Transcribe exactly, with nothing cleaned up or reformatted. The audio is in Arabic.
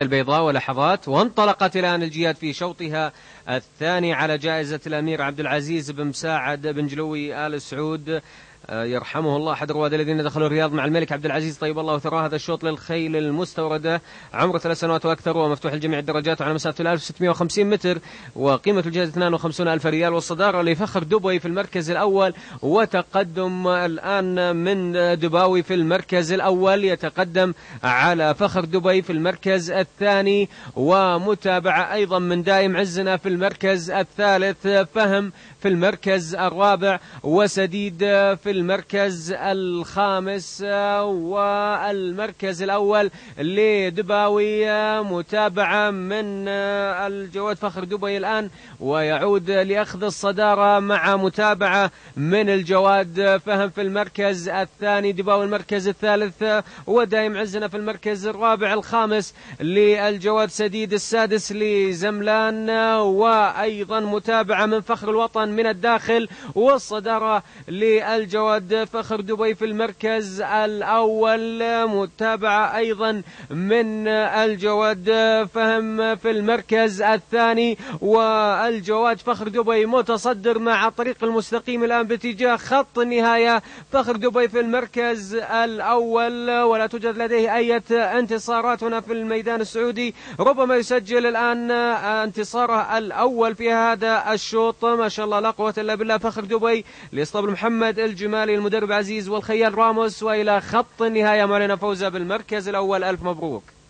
البيضاء ولحظات، وانطلقت الآن الجياد في شوطها الثاني على جائزة الأمير عبد العزيز بن مساعد بن جلوي آل سعود يرحمه الله، أحد الرواد الذين دخلوا الرياض مع الملك عبد العزيز طيب الله ثراه. هذا الشوط للخيل المستوردة، عمره ثلاث سنوات وأكثر، ومفتوح الجميع الدرجات، وعلى مسافة ألف وستمائة وخمسين متر، وقيمة الجائزة اثنين وخمسين ألف ريال. والصدارة لفخر دبي في المركز الأول، وتقدم الآن من دباوي في المركز الأول، يتقدم على فخر دبي في المركز الثاني، ومتابعة أيضا من دايم عزنا في المركز الثالث، فهم في المركز الرابع، وسديد في المركز الخامس، والمركز الأول لدباوي متابعة من الجواد فخر دبي الآن، ويعود لأخذ الصدارة مع متابعة من الجواد فهم في المركز الثاني، دباوي المركز الثالث، ودايم عزنا في المركز الرابع. الخامس للجواد سديد، السادس لزملان، وأيضا متابعة من فخر الوطن من الداخل، والصدارة للجواد فخر دبي في المركز الأول، متابعة أيضا من الجواد فهم في المركز الثاني، والجواد فخر دبي متصدر مع الطريق المستقيم الآن باتجاه خط النهاية. فخر دبي في المركز الأول، ولا توجد لديه أي انتصارات هنا في الميدان السعودي، ربما يسجل الآن انتصاره الأول في هذا الشوط. ما شاء الله لا قوة إلا بالله. فخر دبي لإسطبل محمد الجمالي، المدرب عزيز والخيال راموس، وإلى خط النهاية معلن فوزه بالمركز الأول. ألف مبروك.